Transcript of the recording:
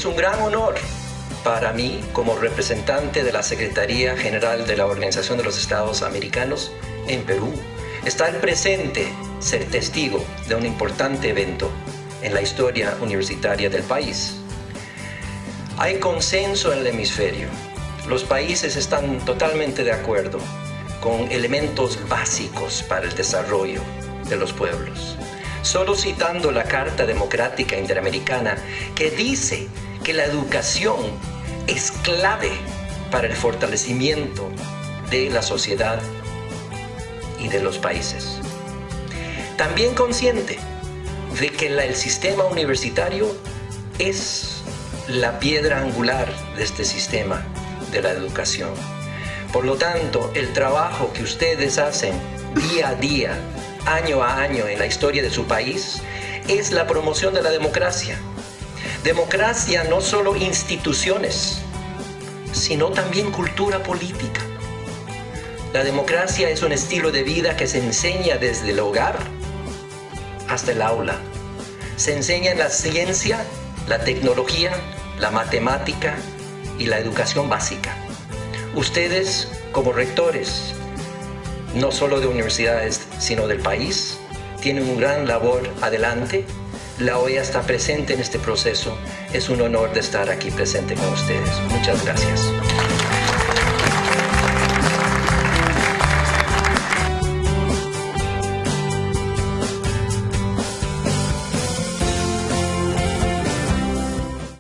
un gran honor para mí, como representante de la Secretaría General de la Organización de los Estados Americanos en Perú, estar presente, ser testigo de un importante evento en la historia universitaria del país. Hay consenso en el hemisferio. Los países están totalmente de acuerdo con elementos básicos para el desarrollo de los pueblos. Solo citando la Carta Democrática Interamericana, que dice que la educación es clave para el fortalecimiento de la sociedad y de los países. También consciente de que el sistema universitario es la piedra angular de este sistema de la educación. Por lo tanto, el trabajo que ustedes hacen día a día, año a año en la historia de su país, es la promoción de la democracia. Democracia no solo instituciones, sino también cultura política. La democracia es un estilo de vida que se enseña desde el hogar hasta el aula. Se enseña en la ciencia, la tecnología, la matemática y la educación básica. Ustedes, como rectores, no solo de universidades, sino del país, tienen una gran labor adelante. La OEA está presente en este proceso. Es un honor de estar aquí presente con ustedes. Muchas gracias.